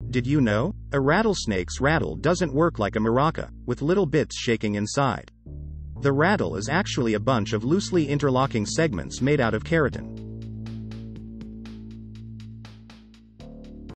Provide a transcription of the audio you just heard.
Did you know? A rattlesnake's rattle doesn't work like a maraca, with little bits shaking inside. The rattle is actually a bunch of loosely interlocking segments made out of keratin.